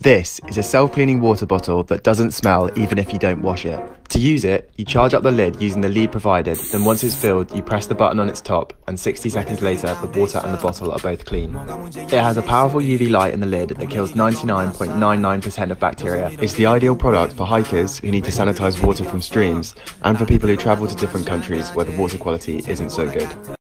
This is a self-cleaning water bottle that doesn't smell even if you don't wash it. To use it, you charge up the lid using the lead provided, then once it's filled, you press the button on its top, and 60 seconds later, the water and the bottle are both clean. It has a powerful UV light in the lid that kills 99.99% of bacteria. It's the ideal product for hikers who need to sanitize water from streams, and for people who travel to different countries where the water quality isn't so good.